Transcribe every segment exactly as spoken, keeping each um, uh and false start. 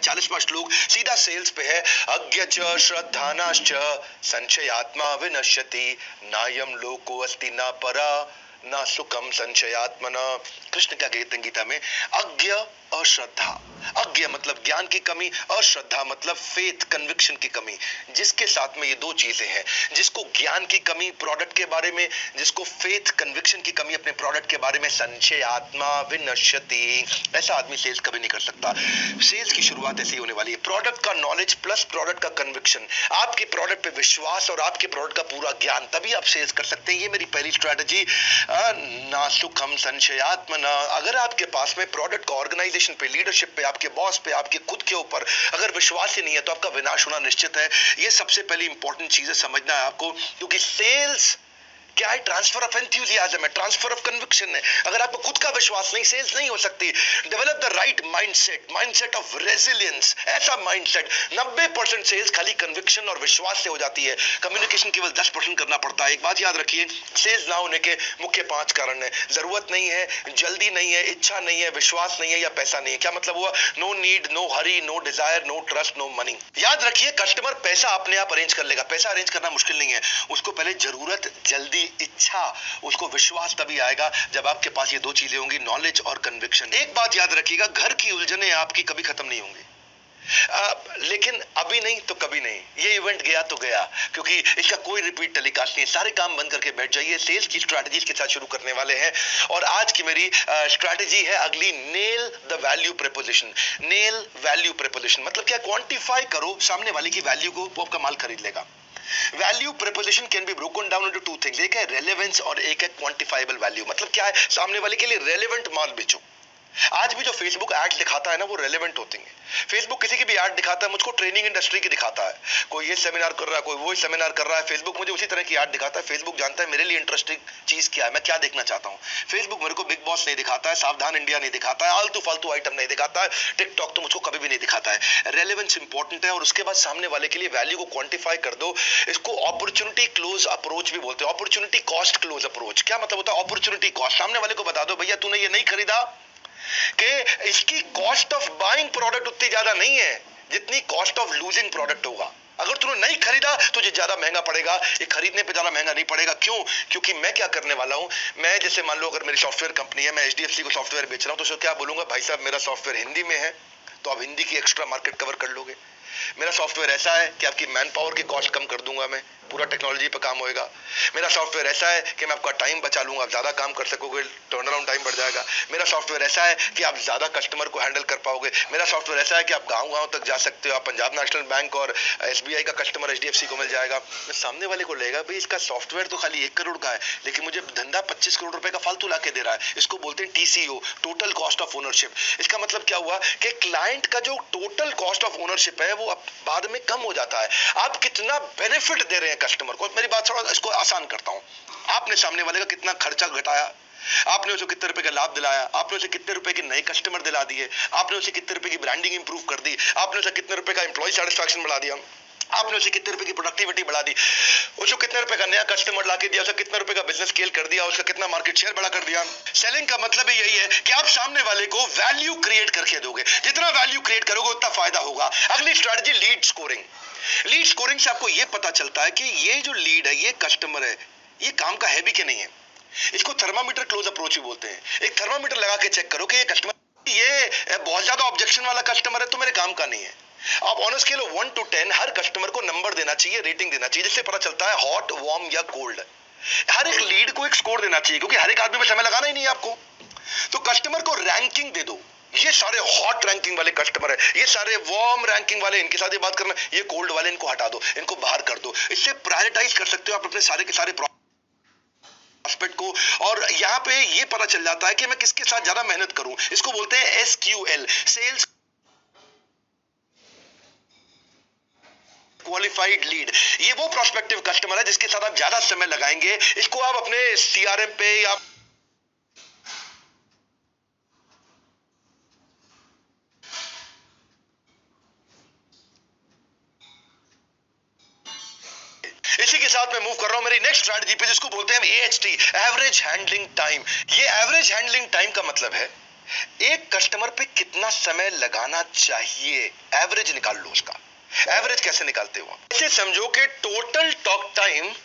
चालीसवां श्लोक सीधा सेल्स पे है। अज्ञ च श्रद्धानाश्च संशयात्मा विनश्यति नायम लोको अस्ति न परा न सुखम संशयात्मना। कृष्ण क्या कहते हैं गीता में? अज्ञ अश्रद्धा, अज्ञ मतलब ज्ञान की कमी, अश्रद्धा मतलब फेथ कन्विक्शन की कमी। जिसके साथ में ये दो चीजें हैं, जिसको ज्ञान की कमी प्रोडक्ट के बारे में, जिसको फेथ कन्विक्शन की कमी अपने प्रोडक्ट के बारे में, संशय आत्मा विनश्यति, ऐसा आदमी सेल्स कभी नहीं कर सकता। सेल्स की शुरुआत ऐसी होने वाली है, प्रोडक्ट का नॉलेज प्लस प्रोडक्ट का कन्विक्शन, आपके प्रोडक्ट पे विश्वास और आपके प्रोडक्ट का पूरा ज्ञान, तभी आप सेल्स कर सकते हैं। ये मेरी पहली स्ट्रैटेजी। ना सुखम संशयात्मना। अगर आपके पास में प्रोडक्ट का ऑर्गेनाइजेशन पे, लीडरशिप पे, आपके बॉस पे, आपके खुद के ऊपर अगर विश्वास ही नहीं है तो आपका विनाश होना निश्चित है। ये सबसे पहली इंपॉर्टेंट चीज है, समझना है आपको, क्योंकि सेल्स क्या है? ट्रांसफर ऑफ एंथुसियाज्म है, ट्रांसफर ऑफ कन्विक्शन है। अगर आपको खुद का विश्वास नहीं, सेल्स नहीं हो सकती। Develop the right mindset, mindset of resilience, ऐसा माइंडसेट। नब्बे परसेंट सेल्स खाली कन्विक्शन और विश्वास से हो जाती है, कम्युनिकेशन केवल दस परसेंट करना पड़ता है। एक बात याद रखिए, सेल्स ना होने के मुख्य पांच कारण है। जरूरत नहीं है, जल्दी नहीं है, इच्छा नहीं है, विश्वास नहीं है या पैसा नहीं है। क्या मतलब हुआ? No need, no hurry, no desire, no trust, no money. याद रखिए, कस्टमर पैसा अपने आप अरेंज कर लेगा। पैसा अरेंज करना मुश्किल नहीं है, उसको पहले जरूरत, जल्दी, इच्छा, उसको विश्वास तभी आएगा जब आपके पास ये दो चीजें होंगी, नॉलेज और कन्विक्शन। एक बात याद रखिएगा, घर की उलझने आपकी कभी खत्म नहीं होंगी, आ, लेकिन अभी नहीं तो कभी नहीं। ये इवेंट गया तो गया, क्योंकि इसका कोई रिपीट टेलीकास्ट नहीं है। सारे काम बंद करके बैठ जाइए। सेल्स की स्ट्रैटेजीज के साथ शुरू करने वाले हैं और आज की मेरी स्ट्रैटेजी है अगली, nail the value proposition. Nail value proposition मतलब क्या? क्वांटिफाई करो सामने वाले की वैल्यू को, वो आपका माल खरीद लेगा। Value proposition can be broken down into two things. एक है रेलेवेंस और एक है क्वांटिफाइबल वैल्यू। मतलब क्या है? सामने वाले के लिए रेलेवेंट माल बेचो। आज भी जो फेसबुक एड दिखाता है ना, वो रेलेवेंट होते हैं। फेसबुक किसी की भी एड दिखाता है, मुझको ट्रेनिंग इंडस्ट्री की दिखाता है, कोई ये सेमिनार कर रहा है, कोई वो सेमिनार कर रहा है, फेसबुक मुझे उसी तरह की एड दिखाता है। फेसबुक जानता है मेरे लिए इंटरेस्टिंग चीज क्या है, मैं क्या देखना चाहता हूँ। फेसबुक मेरे को बिग बॉस नहीं दिखाता है, सावधान इंडिया नहीं दिखाता है, आलतू फालतू आइटम नहीं दिखाता है, टिकटॉक तो मुझको कभी भी नहीं दिखाता है। रेलेवेंस इंपॉर्टेंट है और उसके बाद सामने वाले के लिए वैल्यू को क्वांटिफाई कर दो। इसको अपॉर्चुनिटी क्लोज अप्रोच भी बोलते हैं, अपॉर्चुनिटी कॉस्ट क्लोज अप्रोच। क्या मतलब होता है अपॉर्चुनिटी कॉस्ट? सामने वाले को बता दो, भैया तूने ये नहीं खरीदा कि इसकी कॉस्ट ऑफ बाइंग प्रोडक्ट उतनी ज्यादा नहीं है जितनी कॉस्ट ऑफ लूजिंग प्रोडक्ट होगा। अगर तूने नहीं खरीदा तुझे ज्यादा महंगा पड़ेगा, ये खरीदने पे ज्यादा महंगा नहीं पड़ेगा। क्यों? क्योंकि मैं क्या करने वाला हूं, मैं जैसे मान लो अगर मेरी सॉफ्टवेयर कंपनी है, मैं एचडीएफसी को सॉफ्टवेयर बेच रहा हूं, तो उसको क्या बोलूंगा, भाई साहब मेरा सॉफ्टवेयर हिंदी में है तो आप हिंदी की एक्स्ट्रा मार्केट कवर कर लोगे। मेरा सॉफ्टवेयर ऐसा है कि आपकी मैन पावर की कॉस्ट कम कर दूंगा, मैं पूरा टेक्नोलॉजी पे काम होएगा। मेरा सॉफ्टवेयर ऐसा है कि मैं आपका टाइम बचा लूंगा, आप ज्यादा काम कर सकोगे, टर्न अराउंड टाइम बढ़ जाएगा। मेरा सॉफ्टवेयर ऐसा है कि आप ज्यादा कस्टमर को हैंडल कर पाओगे। मेरा सॉफ्टवेयर ऐसा है कि आप गांव गांव तक जा सकते हो, आप पंजाब नेशनल बैंक और एसबीआई का कस्टमर एचडीएफसी को मिल जाएगा। मैं सामने वाले को लेगा, भाई इसका सॉफ्टवेयर तो खाली एक करोड़ का है लेकिन मुझे धंधा पच्चीस करोड़ रुपए का फालतू ला के दे रहा है। इसको बोलते हैं TCO, total cost of ownership. इसका मतलब क्या हुआ कि क्लाइंट का जो टोटल कॉस्ट ऑफ ओनरशिप है वो बाद में कम हो जाता है। आप कितना बेनिफिट दे रहे हैं कस्टमर को। मेरी बात थोड़ा इसको आसान करता हूं, आपने सामने वाले का कितना खर्चा घटाया, आपने उसे कितने रुपए का लाभ दिलाया, आपने उसे कितने रुपए के नए कस्टमर दिला दिए, आपने उसे कितने रुपए की ब्रांडिंग इंप्रूव कर दी, आपने उसे कितने रुपए का एम्प्लॉय सेटिस्फैक्शन बढ़ा दिया, आपने उसे कितने रुपए की प्रोडक्टिविटी बढ़ा दी, उसको कितने रुपए का नया कस्टमर लाके दिया, उसे कितने रुपए का बिजनेस स्केल कर दिया, उसका कितना मार्केट शेयर बढ़ा कर दिया। सेलिंग का मतलब ही यही है कि आप सामने वाले को वैल्यू क्रिएट करके दोगे। जितना वैल्यू क्रिएट करोगे उतना फायदा होगा। अगली strategy, lead scoring. Lead scoring से आपको यह पता चलता है कि ये जो लीड है, ये कस्टमर है, ये काम का है भी कि नहीं है। इसको थर्मामीटर क्लोज अप्रोच भी बोलते हैं। एक थर्मामीटर लगा के चेक करो कि ये कस्टमर, ये बहुत ज्यादा ऑब्जेक्शन वाला कस्टमर है तो मेरे काम का नहीं है। आप on scale of one two ten हर कस्टमर को नंबर देना चाहिए, रेटिंग देना चाहिए, जिससे पता चलता है हॉट, वार्म या कोल्ड। हर एक लीड को एक स्कोर देना चाहिए, क्योंकि हर एक आदमी में समय लगाना ही नहीं है आपको। तो कस्टमर को रैंकिंग दे दो, ये सारे हॉट रैंकिंग वाले कस्टमर है, ये सारे वार्म रैंकिंग वाले, इनके साथ ये बात करना, ये कोल्ड वाले इनको हटा दो, इनको बाहर कर दो। इससे प्रायोरिटाइज कर सकते हो आप अपने सारे के सारे प्रॉस्पेक्ट को। और यहाँ पे ये पता चल जाता है कि मैं किसके साथ ज्यादा मेहनत करूं। इसको बोलते हैं S Q L, sales qualified lead. ये वो प्रोस्पेक्टिव कस्टमर है जिसके साथ आप ज्यादा समय लगाएंगे। इसको आप अपने सीआरएम पे या इसी के साथ मैं मूव कर रहा हूं मेरी नेक्स्ट स्ट्रैटेजी पे, जिसको बोलते हैं एएचटी, एवरेज हैंडलिंग टाइम। ये एवरेज हैंडलिंग टाइम का मतलब है एक कस्टमर पे कितना समय लगाना चाहिए, एवरेज निकाल लो उसका। एवरेज कैसे निकालते हो? ऐसे समझो कि total talk time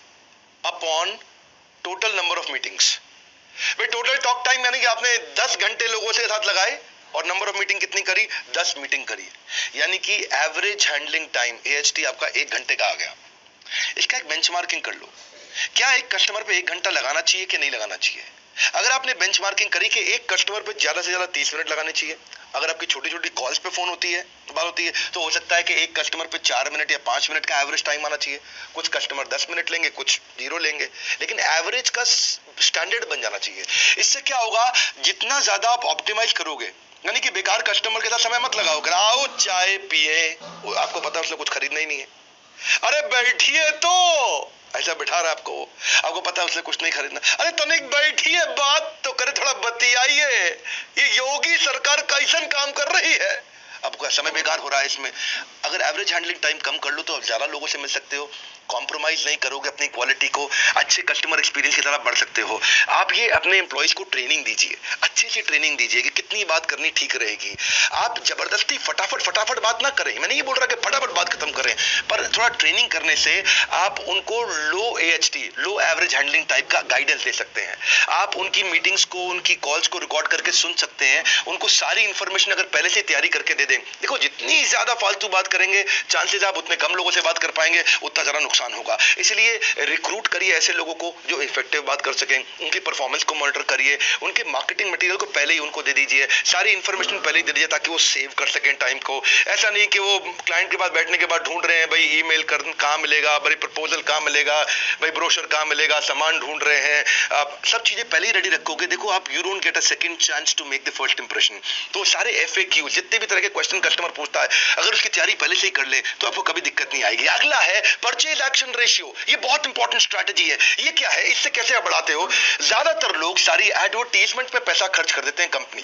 upon total number of meetings. भाई टोटल टॉक टाइम यानी कि आपने दस घंटे लोगों से साथ लगाए और नंबर ऑफ मीटिंग कितनी करी? दस मीटिंग करी, यानी कि average handling time A H T आपका एक घंटे का आ गया। इसका एक बेंचमार्किंग कर लो, क्या एक कस्टमर पे एक घंटा लगाना चाहिए कि नहीं लगाना चाहिए? अगर आपने बेंचमार्किंग करी कि एक कस्टमर पे ज्यादा से ज्यादा तीस मिनट लगाने चाहिए, अगर आपकी छोटी छोटी कॉल्स पे फोन होती है बात होती है तो हो सकता है कि एक कस्टमर पे चार मिनट या पांच मिनट का एवरेज टाइम आना चाहिए। कुछ कस्टमर दस मिनट लेंगे, कुछ जीरो लेंगे, लेकिन एवरेज का स्टैंडर्ड बन जाना चाहिए। इससे क्या होगा, जितना ज्यादा आप ऑप्टिमाइज करोगे, यानी कि बेकार कस्टमर के साथ समय मत लगाओ, आओ चाय पिए, आपको पता है उसने कुछ खरीदना ही नहीं है, अरे बैठिए तो ऐसा बिठा रहा है आपको, आपको पता है उसने कुछ नहीं खरीदना, अरे तनिक बैठिए बात तो करे, थोड़ा बतियाइए, ये योगी सरकार कैसन काम कर रही है, आपका समय बेकार हो रहा है इसमें। अगर एवरेज हैंडलिंग टाइम कम कर लो तो ज्यादा लोगों से मिल सकते हो, कॉम्प्रोमाइज नहीं करोगे अपनी क्वालिटी को, अच्छे कस्टमर एक्सपीरियंस की तरफ बढ़ सकते हो। आप ये अपने एम्प्लॉइज को ट्रेनिंग दीजिए, अच्छी सी ट्रेनिंग दीजिए कि कितनी बात करनी ठीक रहेगी। आप जबरदस्ती फटाफट फटाफट बात ना करें, मैं नहीं बोल रहा कि फटाफट बात खत्म करें, पर थोड़ा ट्रेनिंग करने से आप उनको low A H T, low average handling type का गाइडेंस दे सकते हैं। आप उनकी मीटिंग्स को, उनकी कॉल्स को रिकॉर्ड करके सुन सकते हैं, उनको सारी इंफॉर्मेशन अगर पहले से तैयारी करके दे दें। देखो जितनी ज्यादा फालतू बात करेंगे चांसेस आप उतने कम लोगों से बात कर पाएंगे, उतना ज्यादा नुकसान होगा। इसलिए रिक्रूट करिए ऐसे लोगों को जो इफेक्टिव बात कर सकें, उनकी परफॉर्मेंस को मॉनिटर करिए, उनके मार्केटिंग मटेरियल को पहले ही उनको दे दीजिए, सारी इंफॉर्मेशन पहले ही दे दीजिए ताकि वो सेव कर सकें टाइम को। ऐसा नहीं कि वो क्लाइंट के पास बैठने के बाद ढूंढ रहे हैं भाई ईमेल कर कहां मिलेगा, भाई प्रपोजल कहां मिलेगा, भाई ब्रोशर कहां मिलेगा, सामान ढूंढ रहे हैं। आप सब चीजें पहले ही रेडी रखोगे, देखो आप you don't get a second chance to make the first impression. तो सारे एफ ए क्यू जितने भी तरह के क्वेश्चन कस्टमर पूछता है, अगर उसकी तैयारी पहले से ही कर ले तो आपको कभी दिक्कत नहीं आएगी। अगला है परचेज एक्शन रेशियो, ये बहुत इंपॉर्टेंट स्ट्रैटेजी है। ये क्या है, इससे कैसे आप बढ़ाते हो? ज्यादातर लोग सारी एडवर्टाइजमेंट पे पैसा खर्च कर देते हैं, कंपनी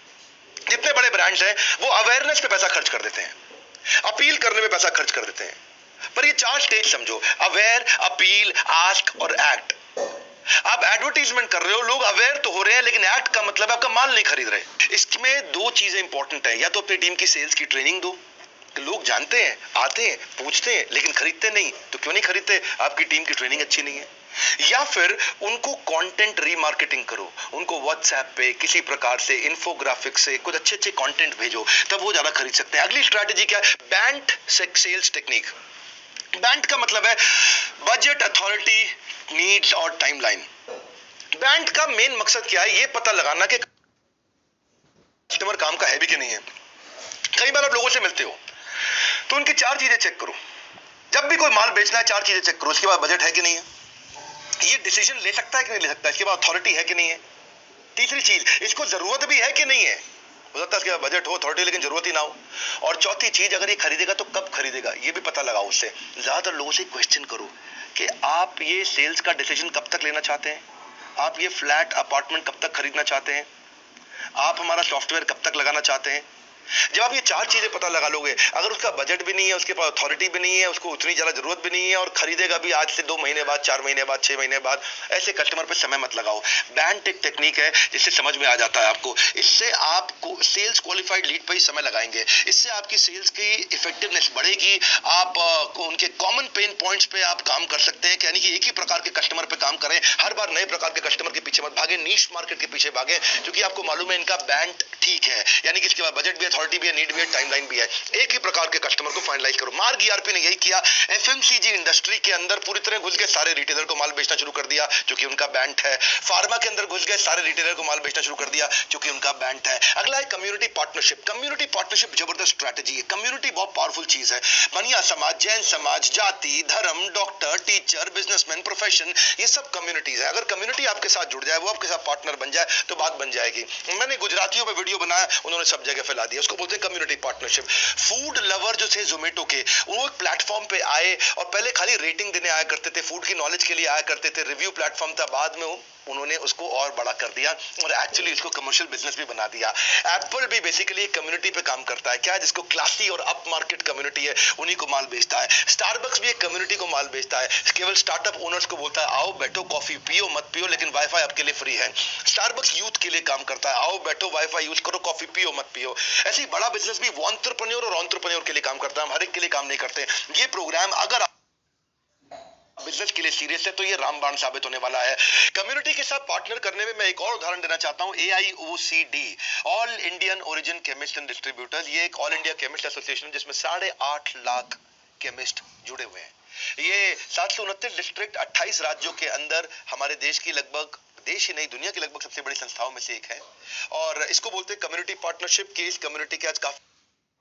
जितने बड़े ब्रांड्स हैं वो अवेयरनेस पे पैसा खर्च कर देते हैं, अपील करने में पैसा खर्च कर देते हैं। पर ये चार स्टेज समझो, अवेयर, अपील, आस्क और एक्ट। आप एडवर्टाइजमेंट कर रहे हो, लोग अवेयर तो हो रहे हैं, लेकिन एक्ट का मतलब आपका माल नहीं खरीद रहे। इसमें दो चीजें इंपॉर्टेंट है, या तो अपनी टीम की सेल्स की ट्रेनिंग दो, लोग जानते हैं, आते हैं, पूछते हैं, लेकिन खरीदते नहीं। तो क्यों नहीं खरीदते? आपकी टीम की ट्रेनिंग अच्छी नहीं है। या फिर उनको कंटेंट रीमार्केटिंग करो, उनको व्हाट्सएप पे किसी प्रकार से इन्फोग्राफिक से कुछ अच्छे अच्छे कंटेंट भेजो, तब वो ज्यादा खरीद सकते हैं। अगली स्ट्रैटेजी क्या है? Band sales technique. बैंड का मतलब है बजट, अथॉरिटी, नीड्स और टाइमलाइन। बैंड का मेन मकसद क्या है? ये पता लगाना कि कस्टमर काम का है भी कि नहीं है। कई बार आप लोगों से मिलते हो तो उनकी चार चीजें चेक करो। जब भी कोई माल बेचना है चार चीजें चेक करो, उसके बाद बजट है कि नहीं है, ये डिसीजन ले सकता है कि नहीं ले सकता, इसके बाद अथॉरिटी है कि नहीं है, तीसरी चीज इसको जरूरत भी है कि नहीं है, हो सकता है इसके बाद बजट हो, अथॉरिटी लेकिन जरूरत ही ना हो, और चौथी चीज अगर ये खरीदेगा तो कब खरीदेगा, ये भी पता लगाओ उससे। ज्यादातर लोगों से क्वेश्चन करो कि आप ये सेल्स का डिसीजन कब तक लेना चाहते हैं, आप ये फ्लैट अपार्टमेंट कब तक खरीदना चाहते हैं, आप हमारा सॉफ्टवेयर कब तक लगाना चाहते हैं। जब आप ये चार चीजें पता लगा लोगे, अगर उसका बजट भी नहीं है, उसके पास अथॉरिटी भी नहीं है, उसको उतनी ज्यादा जरूरत भी नहीं है, और खरीदेगा भी आज से दो महीने बाद, चार महीने बाद, छह महीने बाद, ऐसे कस्टमर पे समय मत लगाओ। बैंड एक टेक्निक है जिससे समझ में आ जाता है आपको। इससे आपको सेल्स क्वालिफाइड लीड पर ही समय लगाएंगे, इससे आपकी सेल्स की इफेक्टिवनेस बढ़ेगी। आप uh, उनके कॉमन पेन पॉइंट्स पे आप काम कर सकते हैं, यानी कि एक ही प्रकार के कस्टमर पे काम करें, हर बार नए प्रकार के कस्टमर के पीछे मत भागे, नीश मार्केट के पीछे भागे, क्योंकि आपको मालूम है इनका बैंड ठीक है, यानी कि इसके बाद बजट भी, अथॉरिटी भी है, नीड भी है, टाइमलाइन भी है। एक ही प्रकार के कस्टमर को फाइनलाइज करो। मार्ग ई आर पी ने यही किया, F M C G industry के अंदर पूरी तरह घुस गए, सारे रिटेलर को माल बेचना शुरू कर दिया क्योंकि उनका बैंड है। फार्मा के अंदर घुस गए, सारे रिटेलर को माल बेचना शुरू कर दिया क्योंकि उनका बैंड है। अगला है कम्युनिटी पार्टनरशिप। कम्युनिटी पार्टनरशिप जबरदस्त स्ट्रैटेजी है। कम्युनिटी बहुत पावरफुल चीज है। बनिया समाज, जैन समाज, जाति, धर्म, डॉक्टर, टीचर, बिजनेसमैन, प्रोफेशन, ये सब कम्युनिटीज है। अगर कम्युनिटी आपके साथ जुड़ जाए, वो आपके साथ पार्टनर बन जाए, तो बात बन जाएगी। मैंने गुजरातियों पे वीडियो बनाया, उन्होंने सब जगह फैला दिया, उसको बोलते हैं कम्युनिटी पार्टनरशिप। फूड लवर जो थे जोमेटो के, वो एक प्लेटफॉर्म पे आए और पहले खाली रेटिंग देने आया करते थे, फूड की नॉलेज के लिए आया करते थे, रिव्यू प्लेटफॉर्म था, बाद में वो उन्होंने उसको और बड़ा कर दिया और एक्चुअली इसको कमर्शियल बिजनेस भी बना दिया। एप्पल भी बेसिकली कम्युनिटी पे काम करता है, क्या है, जिसको क्लासी और अप मार्केट कम्युनिटी है उन्हीं को माल बेचता है। स्टारबक्स भी एक कम्युनिटी को माल बेचता है, केवल स्टार्टअप ओनर्स को बोलता है आओ बैठो कॉफी पियो मत पियो लेकिन वाईफाई आपके लिए फ्री है। स्टारबक्स यूथ के लिए काम करता है, आओ बैठो वाईफाई यूज करो कॉफी पियो मत पियो। ऐसे ही बड़ा बिजनेस भी एंटरप्रेन्योर और एंटरप्रेन्योर के लिए काम करता है, हम हर एक के लिए काम नहीं करते। ये प्रोग्राम अगर बिजनेस के लिए सीरियस है तो ये रामबाण साबित होने वाला है। कम्युनिटी के साथ पार्टनर करने में मैं एक और उदाहरण देना चाहता हूं, A I O C D, all Indian origin chemist and distributors. ये एक ऑल इंडिया केमिस्ट एसोसिएशन जिसमें साढ़े आठ लाख केमिस्ट जुड़े हुए हैं। ये सात सौ उनतीस डिस्ट्रिक्ट अट्ठाईस राज्यों के अंदर हमारे देश की लगभग देश ही नहीं दुनिया की लगभग सबसे बड़ी संस्थाओं में से एक है और इसको बोलते हैं कम्युनिटी पार्टनरशिप के। इस कम्युनिटी के आज काफी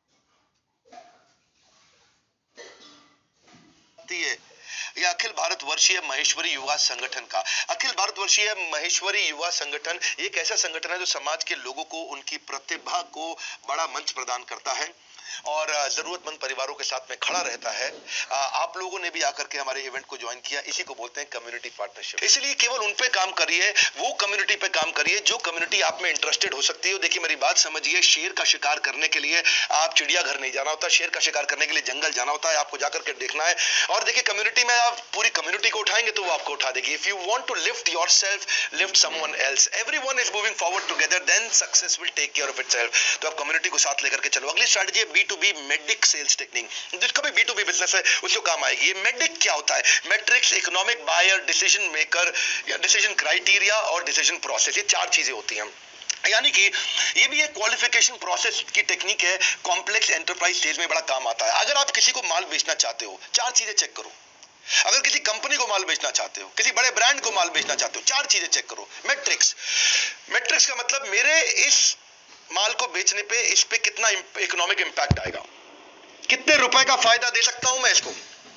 है यह अखिल भारत वर्षीय महेश्वरी युवा संगठन का। अखिल भारत वर्षीय महेश्वरी युवा संगठन एक ऐसा संगठन है जो समाज के लोगों को उनकी प्रतिभा को बड़ा मंच प्रदान करता है और जरूरतमंद परिवारों के साथ में खड़ा रहता है। आप लोगों ने भी आकर के हमारे इवेंट को ज्वाइन किया, इसी को बोलते हैं कम्युनिटी पार्टनरशिप। इसलिए केवल उन पे काम करिए, वो कम्युनिटी पे काम करिए जो कम्युनिटी आप में इंटरेस्टेड हो सकती है। देखिए मेरी बात समझिए, शेर का शिकार करने के लिए आप चिड़ियाघर नहीं जाना होता, शेर का शिकार करने के लिए जंगल जाना होता है, आपको जाकर के देखना है। और देखिए कम्युनिटी में आप पूरी कम्युनिटी को उठाएंगे तो वो आपको उठा देगी। If you want to lift yourself, lift someone else, everyone is moving forward together, then success will take care of itself. तो आप कम्युनिटी को साथ लेकर के चलो। अगली स्ट्रेटजी है B to B medic sales technique, जिसका भी बी टू बी बिजनेस है उसको काम आएगी। ये मेडिक क्या होता है? Metrics, economic buyer, decision maker या डिसीजन क्राइटेरिया और डिसीजन प्रोसेस, ये चार चीजें होती हैं। यानी कि ये भी एक क्वालिफिकेशन प्रोसेस की टेक्निक है, कॉम्प्लेक्स एंटरप्राइज सेल्स में बड़ा काम आता है। अगर आप किसी को माल बेचना चाहते हो, चार चीजें चेक करो। अगर किसी कंपनी को माल बेचना चाहते हो, किसी बड़े ब्रांड को माल बेचना चाहते हो, चार चीजें चेक करो। मैट्रिक्स, मैट्रिक्स का मतलब मेरे इस माल को बेचने पे इस पे कितना इकोनॉमिक इंपैक्ट आएगा, कितने रुपए का फायदा दे सकता हूं मैं इसको,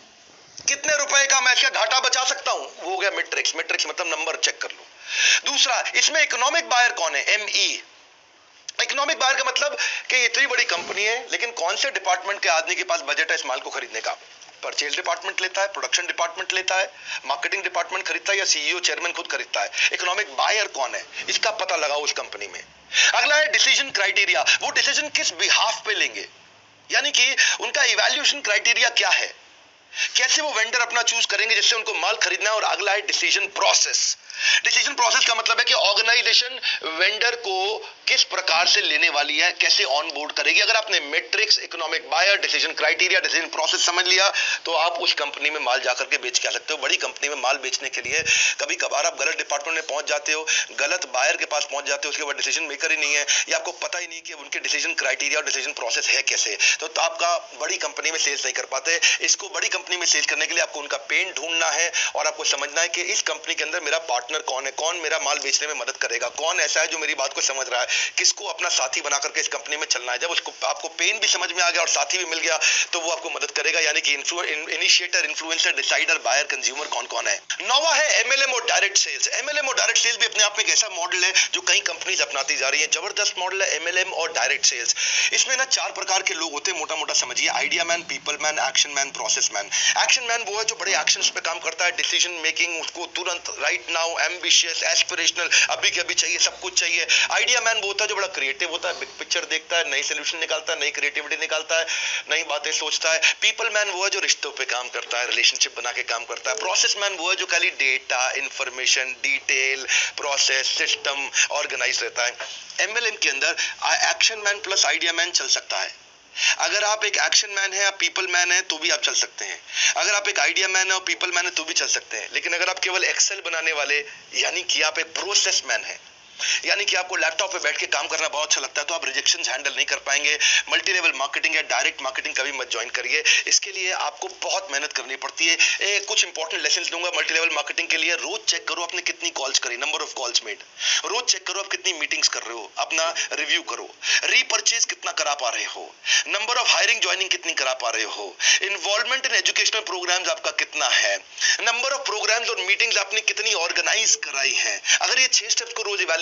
कितने रुपए का मैं इसका घाटा बचा सकता हूं, वो हो गया मैट्रिक्स। मैट्रिक्स मतलब नंबर चेक कर लो। दूसरा, इसमें इकोनॉमिक बायर कौन है? M E. इकोनॉमिक बायर का मतलब कि इतनी बड़ी कंपनी है लेकिन कौन से डिपार्टमेंट के आदमी के पास बजट है इस माल को खरीदने का? परचेज डिपार्टमेंट लेता है, प्रोडक्शन डिपार्टमेंट लेता है, मार्केटिंग डिपार्टमेंट खरीदता है या सीईओ चेयरमैन खुद खरीदता है? इकोनॉमिक बायर कौन है, इसका पता लगाओ उस कंपनी में। अगला है डिसीजन क्राइटेरिया, वो डिसीजन किस बिहाफ पे लेंगे, यानी कि उनका इवैल्यूएशन क्राइटेरिया क्या है, कैसे वो वेंडर अपना चूज करेंगे जिससे उनको माल खरीदना है। और अगला है डिसीजन प्रोसेस। डिसीजन प्रोसेस का मतलब है कि ऑर्गेनाइजेशन वेंडर को किस प्रकार से लेने वाली है, कैसे ऑन बोर्ड करेगी। अगर आपने metrics, economic buyer, decision criteria, decision process समझ लिया तो आप उस कंपनी में माल जाकर के बेच के आ सकते हो। बड़ी कंपनी में माल बेचने के लिए कभी कभार आप गलत डिपार्टमेंट में पहुंच जाते हो, गलत बायर के पास पहुंच जाते हो, उसके बाद डिसीजन मेकर ही नहीं है या आपको पता ही नहीं कि उनके डिसीजन क्राइटेरिया और डिसीजन प्रोसेस है कैसे, तो, तो आपका बड़ी कंपनी में सेल्स नहीं कर पाते। इसको बड़ी कंपनी में सेल्स करने के लिए आपको उनका पेन ढूंढना है और आपको समझना है कि इस कंपनी के अंदर मेरा पार्टनर कौन है, कौन मेरा माल बेचने में मदद करेगा, कौन ऐसा है जो मेरी बात को समझ रहा है, किसको अपना साथी बना करके इस कंपनी में चलना है। जब उसको आपको पेन भी समझ में आ गया और साथी भी मिल गया तो वो आपको मदद करेगा। यानी कि initiator, influencer, decider, buyer, consumer कौन कौन है। नौवां है एमएलएम और डायरेक्ट सेल्स। एमएलएम और डायरेक्ट सेल्स भी अपने आप में एक ऐसा मॉडल है जो कई कंपनीज अपनाती जा रही है। जबरदस्त मॉडल है एमएलएम और डायरेक्ट सेल्स। इसमें ना चार प्रकार के लोग होते हैं, मोटा मोटा समझिए। Idea man, people man, action man, process man. Action man वो है जो बड़े एक्शंस पे काम करता है, डिसीजन मेकिंग, उसको तुरंत, राइट नाउ, एम्बिशियस, एस्पिरेशनल, अभी के अभी चाहिए, सब कुछ चाहिए। आइडिया मैन वो होता है जो बड़ा क्रिएटिव होता है, बिग पिक्चर देखता है, नई सोल्यूशन निकालता है, नई क्रिएटिविटी निकालता है, नई बातें सोचता है। पीपल मैन वो है जो रिश्तों पे काम करता है, रिलेशनशिप बना के काम करता है। प्रोसेस मैन वो है जो खाली data, information, detail, process, system, organise रहता है। एमएलएम के अंदर action man plus idea man चल सकता है। अगर आप एक एक्शन मैन है या पीपल मैन है तो भी आप चल सकते हैं। अगर आप एक आइडिया मैन है और पीपल मैन है तो भी चल सकते हैं। लेकिन अगर आप केवल एक्सेल बनाने वाले, यानी कि आप एक प्रोसेस मैन है, यानी कि आपको लैपटॉप पे बैठ के काम करना बहुत अच्छा लगता है, तो आप रिजेक्शंस हैंडल नहीं कर पाएंगे। मल्टी लेवल मार्केटिंग या डायरेक्ट मार्केटिंग कभी मत ज्वाइन करिए, इसके लिए आपको बहुत मेहनत करनी पड़ती है। ए, कुछ इंपॉर्टेंट लेसंस दूंगा मल्टी लेवल मार्केटिंग के लिए। रोज चेक करो आपने कितनी कॉल्स करी, नंबर ऑफ कॉल्स मेड। रोज चेक करो आप कितनी मीटिंग्स कर रहे हो, अपना रिव्यू करो। रीपर्चेज कितना करा पा रहे हो, नंबर ऑफ हायरिंग ज्वाइनिंग कितनी करा पा रहे हो, इन्वॉल्वमेंट इन एजुकेशनल प्रोग्राम्स आपका कितना है, नंबर ऑफ प्रोग्राम्स और मीटिंग्स आपने कितनी ऑर्गेनाइज कराई है। अगर ये छह स्टेप्स को रोज इवैल्यूएट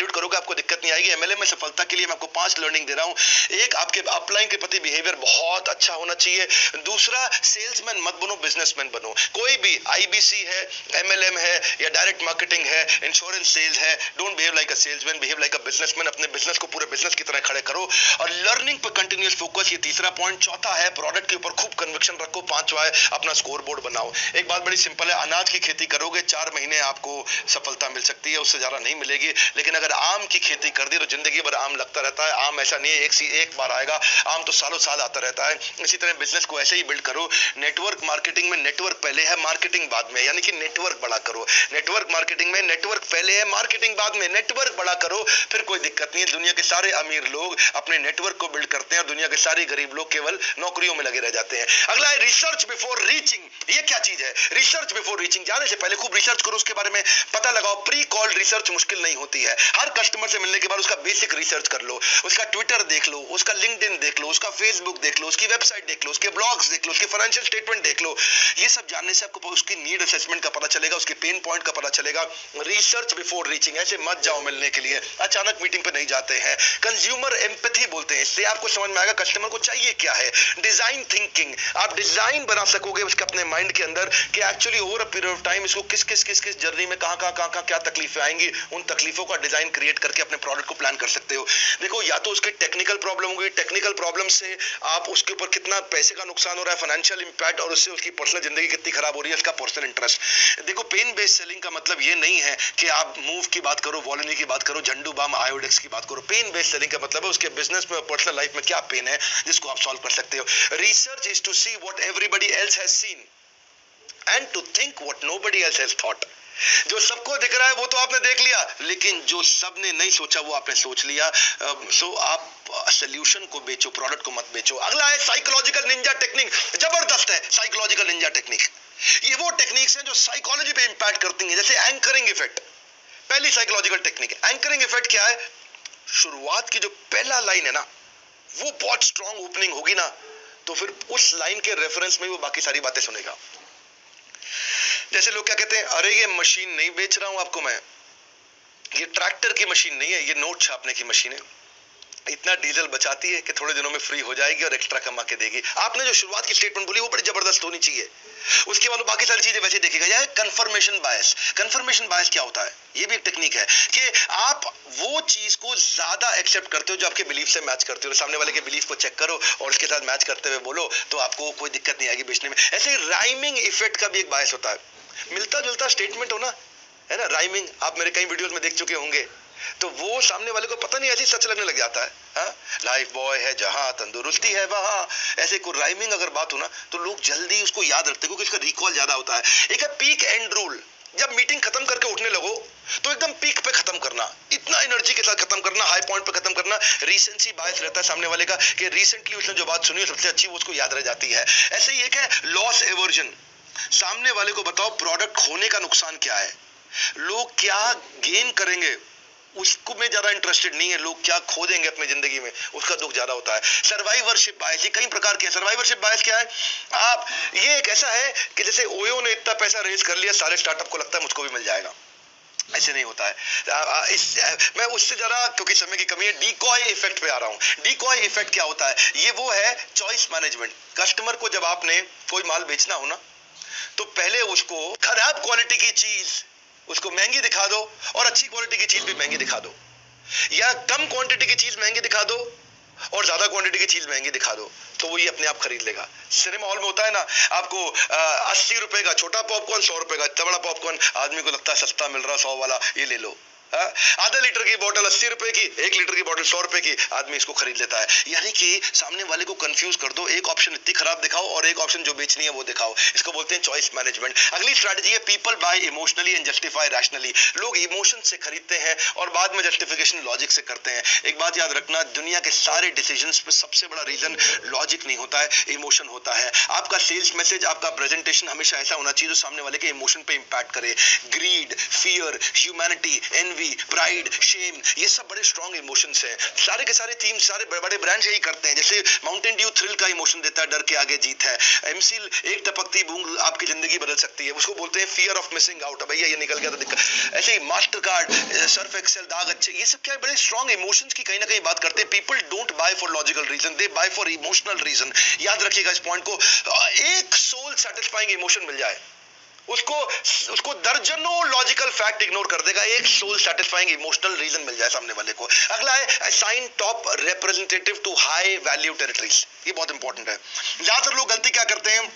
एग्जीक्यूट करोगे आपको दिक्कत नहीं आएगी। एमएलएम में सफलता के लिए मैं आपको पांच लर्निंग दे रहा हूं। एक, आपके अपलाइन के प्रति बिहेवियर बहुत अच्छा होना चाहिए। दूसरा, सेल्समैन मत बनो, बिजनेसमैन बनो। कोई भी आईबीसी है, एमएलएम है या डायरेक्ट मार्केटिंग है, इंश्योरेंस सेल्स है, don't behave like a salesman, behave like a businessman. अपने बिजनेस को पूरे बिजनेस की तरह खड़े करो और लर्निंग पर कंटिन्यूअस फोकस, ये तीसरा पॉइंट। चौथा है प्रोडक्ट के ऊपर खूब कन्विक्शन रखो। पांचवा है अपना स्कोर बोर्ड बनाओ। एक बात बड़ी सिंपल है, अनाज की खेती करोगे चार महीने आपको सफलता मिल सकती है, उससे ज्यादा नहीं मिलेगी। लेकिन अगर आम की खेती कर दी तो जिंदगी भर आम लगता रहता है। आम ऐसा नहीं है एक सी एक बार आएगा, आम तो सालों साल आता रहता है। इसी तरह बिजनेस को ऐसे ही बिल्ड करो। नेटवर्क मार्केटिंग में नेटवर्क पहले है, मार्केटिंग बाद में, यानी कि नेटवर्क बड़ा करो। नेटवर्क मार्केटिंग में नेटवर्क पहले है, मार्केटिंग बाद में। नेटवर्क बड़ा करो, फिर कोई दिक्कत नहीं है। दुनिया के सारे अमीर लोग अपने नेटवर्क को बिल्ड करते हैं और दुनिया के सारे गरीब लोग केवल नौकरियों में लगे रह जाते हैं। अगला है रिसर्च बिफोर रीचिंग। ये क्या चीज है? Research before reaching. जाने से पहले खूब रिसर्च करो, उसके बारे में पता लगाओ। प्री कॉल्ड रिसर्च मुश्किल नहीं होती है। हर कस्टमर से मिलने के बाद उसका बेसिक रिसर्च कर लो, उसका ट्विटर देख लो, उसका लिंक्डइन देख लो, उसका फेसबुक देख लो, उसकी वेबसाइट देख लो, उसके ब्लॉग्स देख लो, उसके फाइनेंशियल स्टेटमेंट देख लो। ये सब जानने से आपको उसकी नीड असेसमेंट का पता चलेगा, उसके पेन पॉइंट का पता चलेगा। Research before reaching. ऐसे मत जाओ मिलने के लिए, अचानक मीटिंग पे नहीं जाते हैं। कंज्यूमर एम्पैथी बोलते हैं, इससे आपको समझ में आएगा कस्टमर को चाहिए क्या है। डिजाइन थिंकिंग, आप डिजाइन बना सकोगे उसके अपने माइंड के अंदर कि actually over a period of time इसको किस किस किस किस जर्नी में कहां कहां कहां कहां क्या तकलीफें आएंगी, उन तकलीफों का डिजाइन क्रिएट करके अपने प्रोडक्ट को प्लान कर सकते हो। देखो, या तो उसकी टेक्निकल प्रॉब्लम होगी, टेक्निकल प्रॉब्लम से आप उसके ऊपर कितना पैसे का नुकसान हो रहा है, फाइनेंशियल इंपैक्ट, और उससे उसकी पर्सनल जिंदगी कितनी खराब हो रही है, उसका पर्सनल इंटरेस्ट। देखो, पेन बेस्ड सेलिंग का मतलब ये नहीं है कि आप मूव की बात करो, वॉलिनी की बात करो, झंडू बाम आयोडेक्स की बात करो। पेन बेस्ड सेलिंग का मतलब है उसके बिजनेस में, पर्सनल लाइफ में क्या पेन है जिसको आप सॉल्व कर सकते हो। Research is to see what everybody else has seen and to think what nobody else has thought. जो सबको दिख रहा है वो तो आपने देख लिया, लेकिन जो सबने नहीं सोचा वो आपने सोच लिया। सो आप सोल्यूशन को बेचो, प्रोडक्ट को मत बेचो। अगला है साइकोलॉजिकल निंजा टेक्निक। जबरदस्त है साइकोलॉजिकल निंजा टेक्निक। ये वो टेक्निक्स हैं जो साइकोलॉजी पे इंपैक्ट करती हैं, जैसे एंकरिंग इफेक्ट। पहली साइकोलॉजिकल टेक्निक एंकरिंग इफेक्ट क्या है? शुरुआत की जो पहला लाइन है ना, वो बहुत स्ट्रॉन्ग ओपनिंग होगी ना, तो फिर उस लाइन के रेफरेंस में वो बाकी सारी बातें सुनेगा। जैसे लोग क्या कहते हैं, अरे ये मशीन नहीं बेच रहा हूं आपको मैं, ये ट्रैक्टर की मशीन नहीं है, ये नोट छापने की मशीन है। इतना डीजल बचाती है कि थोड़े दिनों में फ्री हो जाएगी और एक्स्ट्रा कमा के देगी। आपने जो शुरुआत की स्टेटमेंट बोली वो बड़ी जबरदस्त होनी चाहिए, उसके बाद बाकी सारी चीजें वैसे देखेगा। यह कंफर्मेशन बायस। कंफर्मेशन बायस क्या होता है? ये भी एक टेक्निक है कि आप वो चीज को ज्यादा एक्सेप्ट करते हो जो आपके बिलीफ से मैच करते हो। सामने वाले के बिलीफ को चेक करो और उसके साथ मैच करते हुए बोलो, तो आपको कोई दिक्कत नहीं आएगी बेचने में। ऐसे राइमिंग इफेक्ट का भी एक बायस होता है। मिलता जुलता स्टेटमेंट होना है ना, राइमिंग, आप मेरे कई वीडियोस में देख चुके होंगे, तो वो सामने वाले को पता नहीं ऐसी सच लगने लग जाता है। हाँ, लाइफ बॉय है जहां, तंदुरुस्ती है वहां, ऐसे कोई राइमिंग अगर बात हो ना तो लोग जल्दी उसको याद रखते हैं क्योंकि उसका रिकॉल ज्यादा होता है। एक है पीक एंड रूल। जब मीटिंग खत्म करके उठने लगो तो एकदम पीक पे खत्म करना, इतना एनर्जी के साथ खत्म करना, हाई पॉइंट पे खत्म करना। रीसेंसी बायस रहता है सामने वाले का कि रिसेंटली उसने जो बात सुनी है सबसे अच्छी, वो उसको याद रह जाती है। ऐसे ही एक है लॉस एवर्जन। सामने वाले को बताओ प्रोडक्ट खोने का नुकसान क्या है, लोग क्या गेन करेंगे उसको में ज्यादा इंटरेस्टेड नहीं है, लोग क्या खो देंगे अपनी जिंदगी में उसका दुख ज्यादा होता है। सर्वाइवरशिप बायस, ये कई प्रकार के हैं। सर्वाइवरशिप बायस क्या है? आप, ये एक ऐसा है कि जैसे ओयो ने इतना पैसा रेज कर लिया, सारे स्टार्टअप को लगता है मुझको भी मिल जाएगा। ऐसे नहीं होता है। आ, आ, इस, आ, मैं उससे जरा, क्योंकि समय की कमी है, डीकॉय इफेक्ट पे आ रहा हूं। डीकॉय इफेक्ट क्या होता है? ये वो है चॉइस मैनेजमेंट। कस्टमर को जब आपने कोई माल बेचना हो ना, तो पहले उसको खराब क्वालिटी की चीज उसको महंगी दिखा दो और अच्छी क्वालिटी की चीज भी महंगी दिखा दो, या कम क्वांटिटी की चीज महंगी दिखा दो और ज्यादा क्वांटिटी की चीज महंगी दिखा दो, तो वो ये अपने आप खरीद लेगा। सिनेमा हॉल में होता है ना, आपको अस्सी रुपए का छोटा पॉपकॉर्न, सौ रुपए का इतना बड़ा पॉपकॉर्न, आदमी को लगता है सस्ता मिल रहा, सौ वाला ये ले लो। आधा लीटर की बोतल अस्सी रुपए की, एक लीटर की बोतल सौ रुपए की, आदमी इसको खरीद लेता है। यानी कि सामने वाले को कंफ्यूज कर दो, एक ऑप्शन इतनी खराब दिखाओ और एक ऑप्शन जो बेचनी है वो दिखाओ। इसको बोलते हैं चॉइस मैनेजमेंट। अगली स्ट्रैटेजी है people buy emotionally and justify rationally. लोग इमोशन से खरीदते हैं और बाद में जस्टिफिकेशन लॉजिक से करते हैं। एक बात याद रखना, दुनिया के सारे डिसीजंस पे सबसे बड़ा रीजन लॉजिक नहीं होता है, इमोशन होता है। आपका सेल्स मैसेज, आपका प्रेजेंटेशन हमेशा ऐसा होना चाहिए जो सामने वाले के इमोशन पे इंपैक्ट करे। Greed, fear, humanity, envy, envy, pride, shame, ये सब बड़े स्ट्रॉन्ग इमोशंस हैं। सारे के सारे थीम सारे बड़े बड़े ब्रांड्स यही करते हैं। जैसे माउंटेन ड्यू थ्रिल का इमोशन देता है, डर के आगे जीत है। एमसील एक टपकती बूंद आपकी जिंदगी बदल सकती है, उसको बोलते हैं फियर ऑफ मिसिंग आउट। भैया ये निकल गया तो दिक्कत। ऐसे ही मास्टर कार्ड, सर्फ एक्सेल, दाग अच्छे, ये सब क्या है, बड़े स्ट्रॉन्ग इमोशंस की कहीं ना कहीं बात करते हैं। People don't buy for logical reason, they buy for emotional reason. याद रखिएगा इस पॉइंट को। एक सोल सेटिस्फाइंग इमोशन मिल जाए, उसको उसको दर्जनों लॉजिकल फैक्ट इग्नोर कर देगा, एक सोल सेटिस्फाइंग इमोशनल रीजन मिल जाए सामने वाले को। अगला है assign top representative to high value territories. ये बहुत इंपॉर्टेंट है। ज्यादातर लोग गलती क्या करते हैं,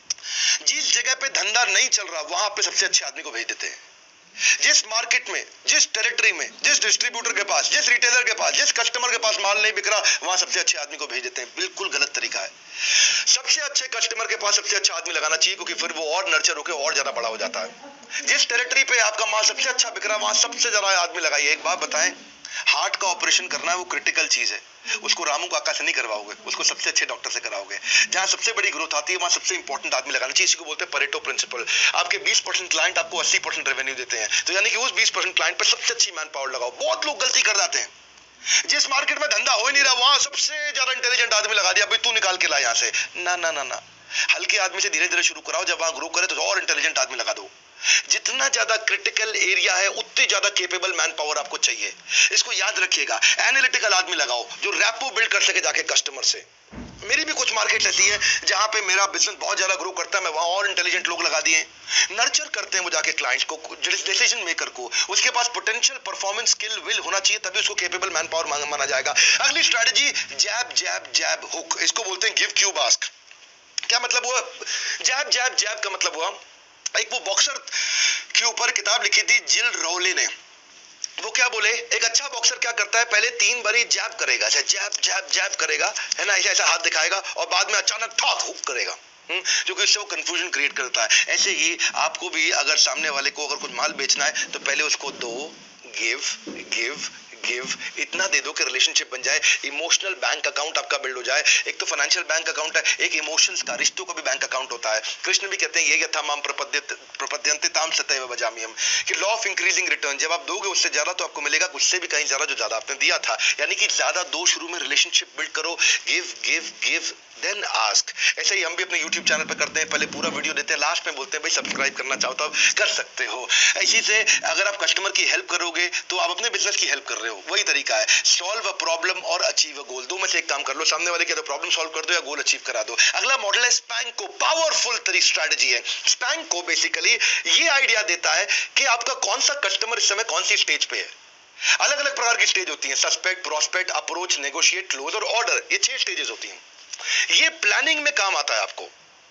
जिस जगह पे धंधा नहीं चल रहा वहां पे सबसे अच्छे आदमी को भेज देते हैं। जिस मार्केट में, जिस टेरिटरी में, जिस डिस्ट्रीब्यूटर के पास, जिस रिटेलर के पास, जिस कस्टमर के पास माल नहीं बिक रहा, वहां सबसे अच्छे आदमी को भेज देते हैं। बिल्कुल गलत तरीका है। सबसे अच्छे कस्टमर के पास सबसे अच्छा आदमी लगाना चाहिए, क्योंकि फिर वो और नर्चर होकर और ज्यादा बड़ा हो जाता है। जिस टेरिटरी पे आपका माल सबसे अच्छा बिक रहा है वहां सबसे ज्यादा आदमी लगाइए। एक बात बताएं, हार्ट का ऑपरेशन करना है वो क्रिटिकल चीज है, उसको रामू काका से नहीं करवाओगे, उसको सबसे अच्छे डॉक्टर से कराओगे। जहां सबसे बड़ी ग्रोथ आती है वहां सबसे इंपॉर्टेंट आदमी लगाना चाहिए। इसी को बोलते हैं परेटो प्रिंसिपल। आपके बीस परसेंट क्लाइंट आपको अस्सी परसेंट रेवेन्यू देते हैं, तो यानी कि उस बीस परसेंट क्लाइंट पर सबसे अच्छी मैन पावर लगाओ। बहुत लोग गलती कर जाते हैं, जिस मार्केट में धंधा हो ही नहीं रहा वहां सबसे ज्यादा इंटेलिजेंट आदमी लगा दिया, भाई तू निकाल के ला यहां से। ना ना ना ना, हल्के आदमी से धीरे धीरे शुरू कराओ, जब वहां ग्रो करे तो और इंटेलिजेंट आदमी लगा दो। जितना ज्यादा क्रिटिकल एरिया है उतनी ज्यादा केपेबल मैन पावर आपको चाहिए। इसको याद रखिएगा। एनालिटिकल आदमी लगाओ जो रैपो बिल्ड कर सके जाके कस्टमर से। मेरी भी कुछ मार्केट ऐसी है जहां पे मेरा बिजनेस बहुत ज्यादा ग्रो करता है, मैं वहां और इंटेलिजेंट लोग लगा दिए, नर्चर करते हैं वो जाके क्लाइंट्स को, डिसीजन मेकर को। उसके पास पोटेंशियल परफॉर्मेंस स्किल विल होना चाहिए, तभी उसको केपेबल मैन पावर माना जाएगा। अगली स्ट्रेटजी जैब जैब जैब हुक, इसको बोलते हैं गिव क्यूब आस्क। क्या मतलब हुआ जैब जैब जैब का? मतलब हुआ एक वो बॉक्सर के ऊपर किताब लिखी थी जिल रोले ने। वो क्या बोले, एक अच्छा बॉक्सर क्या करता है, पहले तीन बारी जैब करेगा, ऐसे जैब जैब जैब करेगा, है ना, ऐसा ऐसा हाथ दिखाएगा और बाद में अचानक ठॉक हुक करेगा, जो कि इससे वो कंफ्यूजन क्रिएट करता है। ऐसे ही आपको भी अगर सामने वाले को अगर कुछ माल बेचना है तो पहले उसको दो, गिव गिव गिव, इतना दे दो कि रिलेशनशिप बन जाए, इमोशनल बैंक अकाउंट आपका बिल्ड हो जाए। एक तो फाइनेंशियल बैंक अकाउंट है, एक इमोशंस का, रिश्तों का भी बैंक अकाउंट होता है। कृष्ण भी कहते हैं ये यथामाम प्रपद्यते प्रपद्यन्ते ताम सतैव भजाम्यहम्, कि लॉ ऑफ इंक्रीजिंग रिटर्न, जब आप दोगे उससे ज्यादा तो आपको मिलेगा, उससे भी कहीं ज्यादा जो ज्यादा आपने दिया था। यानी कि ज्यादा दो, शुरू में रिलेशनशिप बिल्ड करो, give give give then ask. ऐसे ही हम भी अपने यूट्यूब चैनल पे करते हैं, पहले पूरा वीडियो देते हैं, लास्ट में बोलते हैं भाई सब्सक्राइब करना चाहो तो आप कर सकते हो। इसी से अगर आप कस्टमर की हेल्प करोगे तो आप अपने बिजनेस की हेल्प कर रहे हो, वही तरीका है। सॉल्व अ प्रॉब्लम और अचीव अ गोल, दो में से एक काम कर लो, सामने वाले की तो प्रॉब्लम सॉल्व कर दो या गोल अचीव करा दो। अगला मॉडल है स्पैंक को, पावरफुल तरी स्ट्रेटजी है। स्पैंक को बेसिकली ये आइडिया देता है कि आपका कौन सा कस्टमर इस समय कौन सी स्टेज पे है। अलग अलग प्रकार की स्टेज होती है, suspect, prospect, approach, negotiate, close और ऑर्डर, ये छह स्टेजेस होती हैं। ये प्लानिंग में काम आता है आपको।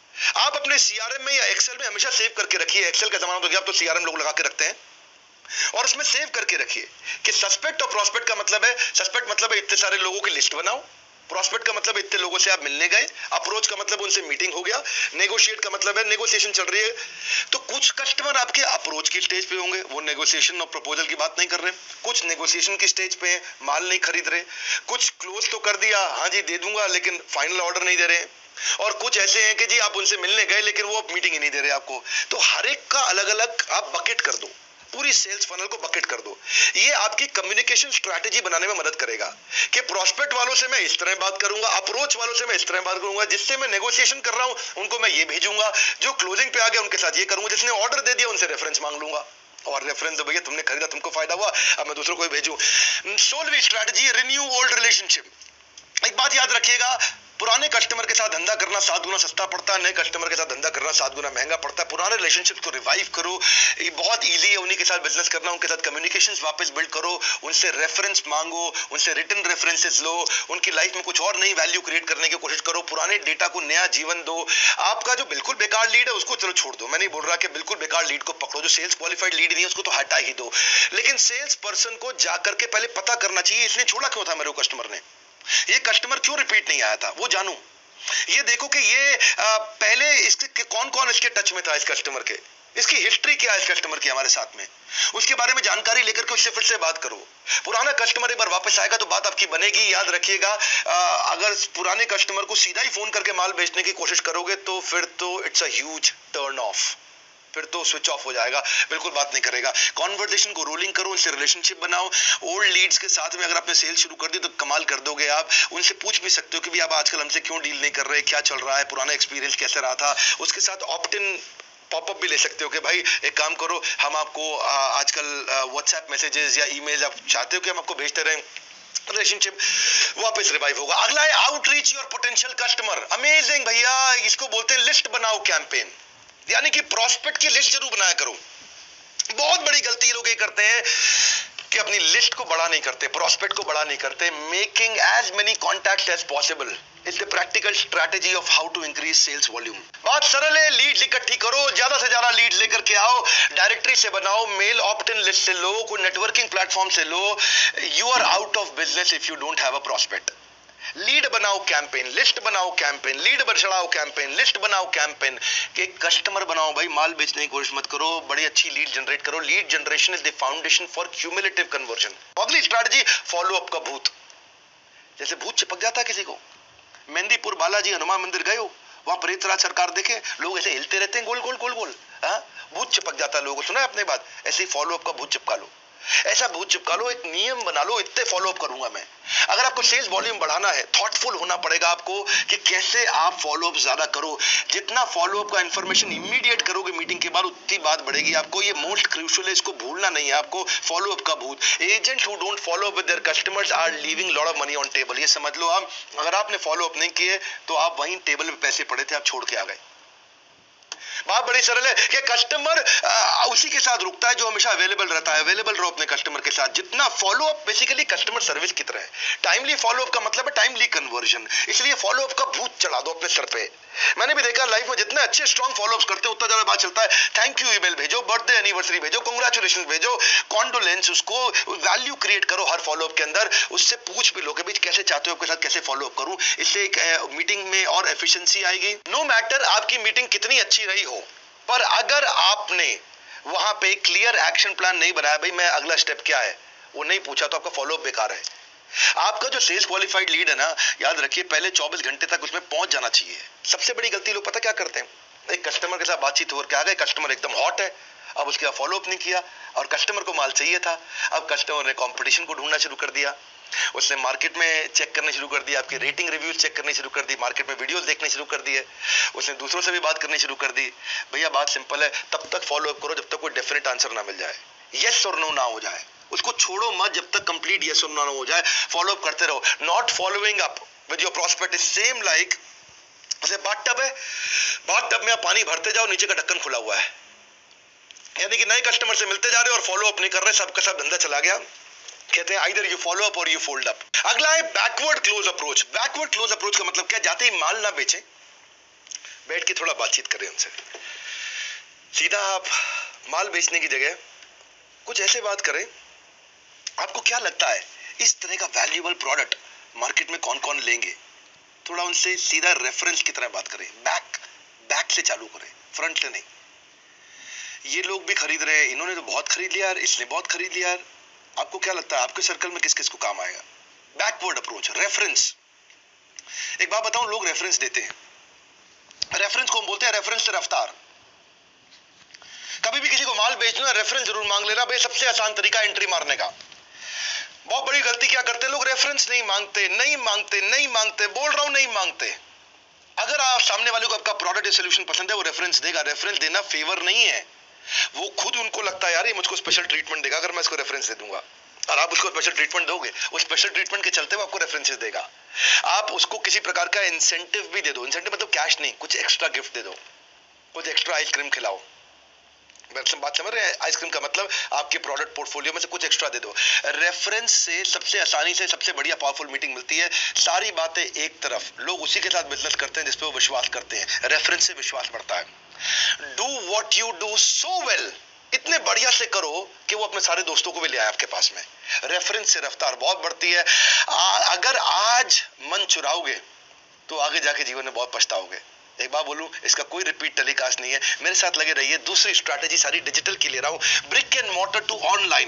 आप अपने सीआरएम में या एक्सेल में हमेशा सेव करके रखिए, एक्सेल का जमाना तो गया, अब तो सीआरएम लोग लगा के रखते हैं, और उसमें सेव करके रखिए कि सस्पेक्ट और प्रोस्पेक्ट का मतलब है, सस्पेक्ट मतलब है इतने सारे लोगों की लिस्ट बनाओ, प्रोस्पेक्ट का मतलब इतने लोगों से आप मिलने गए, अप्रोच का मतलब उनसे मीटिंग हो गया, नेगोशिएट का मतलब है नेगोशिएशन चल रही है। तो कुछ कस्टमर आपके अप्रोच की स्टेज पे होंगे, वो नेगोशिएशन और प्रपोजल की बात नहीं कर रहे, कुछ नेगोशिएशन की स्टेज पे हैं, माल नहीं खरीद रहे, कुछ क्लोज तो कर दिया, हाँ जी दे दूंगा, लेकिन फाइनल ऑर्डर नहीं दे रहे, और कुछ ऐसे हैं कि जी आप उनसे मिलने गए लेकिन वो मीटिंग ही नहीं दे रहे आपको। तो हर एक का अलग अलग आप बकेट कर दो, पूरी सेल्स फनल को बकेट कर दो। ये आपकी कम्युनिकेशन स्ट्रैटेजी बनाने में मदद करेगा कि प्रोस्पेक्ट वालों से मैं इस तरह बात करूंगा, अप्रोच वालों से मैं इस तरह बात करूंगा, जिससे मैं नेगोशिएशन कर रहा हूं उनको मैं ये भेजूंगा, जो क्लोजिंग पे आ गया उनके साथ ये करूंगा, जिसने ऑर्डर दे दिया उनसे रेफरेंस मांग लूंगा, और रेफरेंस दो भैया तुमने खरीदा, तुमको फायदा हुआ, अब मैं दूसरों को भी भेजूं। सोलहवीं स्ट्रैटेजी, रिन्यू ओल्ड रिलेशनशिप। एक बात याद रखिएगा, पुराने कस्टमर के साथ धंधा करना सात गुना सस्ता पड़ता है, नए कस्टमर के साथ धंधा करना सात गुना महंगा पड़ता है। पुराने रिलेशनशिप को रिवाइव करो, ये बहुत इजी है उन्हीं के साथ बिजनेस करना, उनके साथ कम्युनिकेशंस वापस बिल्ड करो, उनसे रेफरेंस मांगो, उनसे रिटर्न रेफरेंसेस लो, उनकी लाइफ में कुछ और नई वैल्यू क्रिएट करने की कोशिश करो, पुराने डेटा को नया जीवन दो। आपका जो बिल्कुल बेकार लीड है उसको चलो छोड़ दो, मैं नहीं बोल रहा कि बिल्कुल बेकार लीड को पकड़ो, जो सेल्स क्वालिफाइड लीड नहीं है उसको तो हटा ही दो, लेकिन सेल्स पर्सन को जाकर के पहले पता करना चाहिए इसने छोड़ा क्यों था मेरे कस्टमर ने, ये कस्टमर क्यों रिपीट नहीं आया था, वो जानू। ये देखो कि ये आ, पहले इसके कौन कौन इसके टच में था, इस कस्टमर के, इसकी हिस्ट्री क्या है इस कस्टमर की हमारे साथ में, उसके बारे में जानकारी लेकर के उससे फिर से बात करो। पुराना कस्टमर एक बार वापस आएगा तो बात आपकी बनेगी। याद रखिएगा, अगर पुराने कस्टमर को सीधा ही फोन करके माल बेचने की कोशिश करोगे तो फिर तो it's a huge turn off. फिर तो स्विच ऑफ हो जाएगा, बिल्कुल बात नहीं करेगा। कॉन्वर्सेशन को रोलिंग करो, उनसे रिलेशनशिप बनाओ। ओल्ड लीड्स के साथ में अगर आपने सेल शुरू कर दी तो कमाल कर दोगे आप। उनसे पूछ भी सकते हो कि भी आप आजकल हमसे क्यों डील नहीं कर रहे, क्या चल रहा है, पुराना एक्सपीरियंस कैसे रहा था। उसके साथ ऑप्ट इन पॉपअप भी ले सकते हो कि भाई एक काम करो, हम आपको आजकल व्हाट्सएप मैसेजेस या ईमेल आप चाहते हो कि हम आपको भेजते रहें, रिलेशनशिप वापस रिवाइव होगा। अगला है outreach your potential customer. Amazing भैया, इसको बोलते हैं लिस्ट बनाओ कैंपेन, यानी कि प्रॉस्पेक्ट की लिस्ट जरूर बनाया करो। बहुत बड़ी गलती लोग ये करते हैं कि अपनी लिस्ट को बड़ा नहीं करते, प्रॉस्पेक्ट को बड़ा नहीं करते। Making as many contacts as possible is the practical strategy of how to increase sales volume. बात सरल है, लीड इकट्ठी करो, ज्यादा से ज्यादा लीड लेकर के आओ, डायरेक्टरी से बनाओ, मेल ऑप्ट इन लिस्ट से लो, कोई नेटवर्किंग प्लेटफॉर्म से लो। You are out of business if you don't have a prospect. Lead बनाओ कैंपेन, लिस्ट बनाओ कैंपेन, लीड बढ़ाओ कैंपेन, लिस्ट बनाओ कैंपेन, कि कस्टमर बनाओ भाई, माल बेचने की कोशिश मत करो, बड़ी अच्छी लीड जनरेट करो। Lead generation is the foundation for cumulative conversion. अगली स्ट्रैटेजी फॉलो अप का भूत। जैसे भूत चिपक जाता है किसी को, मेहंदीपुर बालाजी हनुमान मंदिर गए हो, वहां प्रेतराज सरकार देखे, लोग ऐसे हिलते रहते हैं गोल गोल गोल गोल, हाँ भूत चिपक जाता है। लोगों को सुना है अपने बात, ऐसे ही फॉलो अप का भूत चिपका लो, ऐसा भूत चिपका लो, एक नियम बना लो, इतने फॉलो अप करूंगा मैं। अगर आपको सेल्स वॉल्यूम बढ़ाना है, थॉटफुल होना पड़ेगा आपको कि कैसे आप फॉलो अप ज्यादा करो। जितना फॉलो अप का इंफॉर्मेशन इमीडिएट करोगे मीटिंग के बाद, उतनी बात बढ़ेगी आपको। ये मोस्ट क्रूशियल है, इसको भूलना नहीं है आपको। फॉलो अप का भूत। Agents who don't follow up with their customers are leaving lot of money on table. ये समझ लो आप, अगर आपने फॉलो अप नहीं किए तो आप वहीं टेबल पे पैसे पड़े थे, आप छोड़ के आ गए। बात बड़ी सरल है कि कस्टमर उसी के साथ रुकता है जो हमेशा अवेलेबल रहता है। अवेलेबल रहो अपने कस्टमर के साथ। जितना follow up basically customer service की तरह है। टाइमली फॉलो अप का मतलब है टाइमली कन्वर्जन, इसलिए फॉलो अप का भूत चढ़ा दो अपने सर पे। मैंने भी देखा लाइफ में जितने अच्छे स्ट्रॉन्ग फॉलो अप्स करते हैं उतना ज्यादा बात चलता है। थैंक यू ईमेल भेजो, बर्थडे एनिवर्सरी भेजो, कांग्रेचुलेशन भेजो, कॉन्डोलेंस, उसको वैल्यू क्रिएट करो हर फॉलो अप के अंदर। उससे पूछ भी लो कि भाई कैसे चाहते हो आपके साथ कैसे फॉलो अप करूं। इससे एक मीटिंग में और एफिशिएंसी आएगी। नो मैटर आपकी मीटिंग कितनी अच्छी रही हो, पर अगर आपने वहां पे क्लियर एक्शन प्लान नहीं बनाया, भाई मैं अगला स्टेप क्या है वो नहीं पूछा, तो आपका फॉलो अप बेकार है। आपका जो सेल्स क्वालिफाइड लीड है ना, याद रखिए पहले चौबीस घंटे तक उसमें पहुंच जाना चाहिए। सबसे बड़ी गलती लोग पता क्या करते हैं, एक कस्टमर के साथ बातचीत होकर आ गए, कस्टमर एकदम हॉट है, अब उसके बाद फॉलो अप नहीं किया, और कस्टमर को माल चाहिए था। अब कस्टमर ने कंपटीशन को ढूंढना शुरू कर दिया, उसने मार्केट में चेक करने शुरू कर दिया, आपके रेटिंग रिव्यूज चेक करने शुरू कर दी, मार्केट में वीडियोस देखने शुरू कर दिए, उसने दूसरों से भी बात करनी शुरू कर दी। भैया बात सिंपल है, तब तक फॉलो अप करो जब तक कोई डेफिनेट आंसर ना मिल जाए, यस और नो ना हो जाए। उसको छोड़ो मत जब तक कंप्लीट यस और नो ना हो जाए, फॉलो अप करते रहो। Not following up with your prospect is same like जैसे बाथटब है, बाथटब में आप पानी भरते जाओ, नीचे का ढक्कन खुला हुआ है, यानी कि नए कस्टमर से मिलते जा रहे हो और फॉलो अप नहीं कर रहे, सबका सब धंधा चला गया। कहते हैं either you follow up or you fold up. अगला है backward close approach. Backward close approach का मतलब क्या, जाते ही माल ना बेचे, बैठ के थोड़ा बातचीत करें उनसे। सीधा आप माल बेचने की जगह कुछ ऐसे बात करें, आपको क्या लगता है इस तरह का वैल्यूएबल प्रोडक्ट मार्केट में कौन कौन लेंगे। थोड़ा उनसे सीधा रेफरेंस की तरह बात करें, बैक बैक से चालू करें, फ्रंट से नहीं। ये लोग भी खरीद रहे हैं, इन्होंने तो बहुत खरीद लिया यार, इसने बहुत खरीद लिया यार, आपको क्या लगता है आपके सर्कल में किस किस को काम आएगा। Backward approach, reference. एक बात बताऊं, लोग रेफरेंस देते हैं, रेफरेंस को हम बोलते हैं रेफरेंस से रफ्तार। कभी भी किसी को माल बेचना है, रेफरेंस जरूर मांग लेना, भाई सबसे आसान तरीका एंट्री मारने का। बहुत बड़ी गलती क्या करते हैं लोग, रेफरेंस नहीं मांगते नहीं मांगते नहीं मांगते, बोल रहा हूं नहीं मांगते। अगर आप सामने वाले को आपका प्रोडक्ट या सोल्यूशन पसंद है, वो रेफरेंस देगा। रेफरेंस देना फेवर नहीं है, वो खुद उनको लगता है यार ये मुझको स्पेशल ट्रीटमेंट देगा अगर मैं इसको रेफरेंस दे दूंगा, और आप उसको स्पेशल ट्रीटमेंट दोगे, वो स्पेशल ट्रीटमेंट के चलते वो आपको रेफरेंसेस देगा। आप उसको किसी प्रकार का इंसेंटिव भी दे दो, इंसेंटिव मतलब कैश नहीं, कुछ एक्स्ट्रा गिफ्ट दे दो, कुछ एक्स्ट्रा आइसक्रीम खिलाओ। बात समझ रहे हैं, आइसक्रीम का मतलब आपके प्रोडक्ट पोर्टफोलियो में से कुछ एक्स्ट्रा दे दो। रेफरेंस से सबसे आसानी से सबसे बढ़िया पावरफुल मीटिंग मिलती है। सारी बातें एक तरफ, लोग उसी के साथ बिजनेस करते हैं जिस पे वो विश्वास करते हैं। रेफरेंस से विश्वास बढ़ता है। Do what you do so well, इतने बढ़िया से करो कि वो अपने सारे दोस्तों को भी ले आए आपके पास में। रेफरेंस से रफ्तार बहुत बढ़ती है। आ, अगर आज मन चुराओगे तो आगे जाके जीवन में बहुत पछताओगे। एक बात बोलूं, इसका कोई रिपीट टेलीकास्ट नहीं है, मेरे साथ लगे रहिए। दूसरी स्ट्रैटेजी सारी डिजिटल की ले रहा हूं, brick and mortar to online.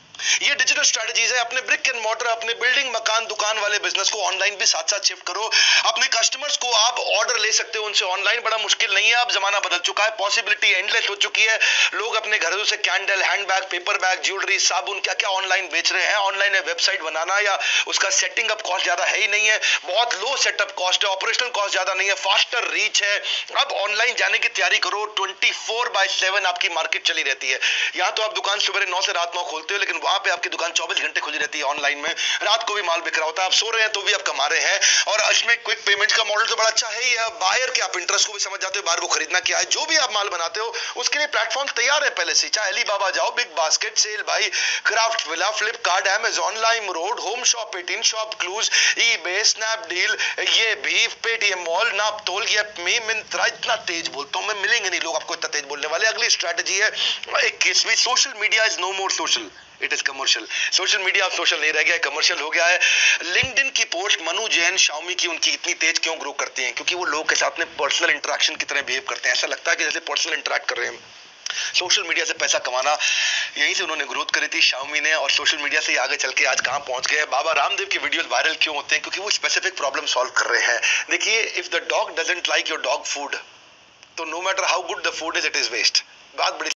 ये डिजिटल स्ट्रेटजीज है। अपने ब्रिक एंड मॉर्टर, अपने बिल्डिंग, मकान, दुकान वाले बिजनेस को ऑनलाइन भी साथ साथ शिफ्ट करो। अपने कस्टमर्स को आप ऑर्डर ले सकते हो उनसे ऑनलाइन, बड़ा मुश्किल नहीं है। अब जमाना बदल चुका है, पॉसिबिलिटी एंडलेस हो चुकी है। लोग अपने घरों से candle, handbag, paper bag, jewellery, साबुन, क्या क्या ऑनलाइन बेच रहे हैं। ऑनलाइन वेबसाइट बनाना या उसका सेटिंग अप कॉस्ट ज्यादा है ही नहीं है, बहुत लो सेटअप कॉस्ट है, ऑपरेशनल कॉस्ट ज्यादा नहीं है, फास्टर रीच है। अब ऑनलाइन जाने की तैयारी करो। ट्वेंटी फोर बाय सेवन आपकी मार्केट चली रहती है। यहाँ तो आप दुकान सुबह नौ से रात नौ खोलते हो, लेकिन वहां पे आपकी दुकान चौबीस घंटे खुली रहती है ऑनलाइन में। रात को भी माल बिक रहा होता है, आप सो रहे हैं तो भी आप कमा रहे हैं। और इसमें क्विक पेमेंट का मॉडल तो बड़ा अच्छा है ही है। बायर के आप इंटरेस्ट को भी समझ जाते हो, बाहर को खरीदना क्या है। जो भी आप माल बनाते हो उसके लिए प्लेटफॉर्म तैयार है पहले से। चाहे अलीबाबा जाओ, बिग बास्केट, सेल भाई, craft villa, Flipkart, Amazon, Lime Road, Home Shop, eighteen Shop Clues, eBay, Snapdeal, ये भी पेटीएम मॉल, नापतोल, ये मी, मिंत्रा। इतना तेज बोलता हूं मैं, मिलेंगे नहीं लोग आपको इतना तेज बोलने वाले। अगली स्ट्रेटजी है इक्कीसवीं, social media is no more social, it is commercial. Social media अब सोशल नहीं रह गया है, कमर्शियल हो गया है। लिंक्डइन की पोस्ट मनु जैन, शाओमी की, उनकी इतनी तेज क्यों ग्रो करती हैं? क्योंकि वो लोग के साथ में पर्सनल इंटरेक्शन की तरह बिहेव करते हैं। ऐसा लगता है कि जैसे पर्सनल इंटरेक्ट कर रहे हैं। सोशल मीडिया से पैसा कमाना, यहीं से उन्होंने ग्रोथ करी थी शाओमी ने, और सोशल मीडिया से ही आगे चल के आज कहां पहुंच गए। बाबा रामदेव की वीडियोस वायरल क्यों होते हैं? क्योंकि वो स्पेसिफिक प्रॉब्लम सॉल्व कर रहे हैं। देखिए, if the dog doesn't like your dog food, तो no matter how good the food is, it is waste. बात बड़ी